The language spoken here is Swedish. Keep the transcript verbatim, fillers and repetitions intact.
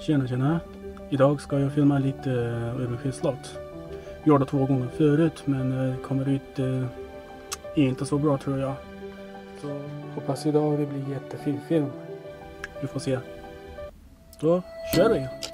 Tjena, tjena. Idag ska jag filma lite Örbyhus slott. Gjorde två gånger förut, men det kommer ut eh, inte så bra tror jag. Så hoppas idag det blir jättefin film. Du får se. Då kör vi!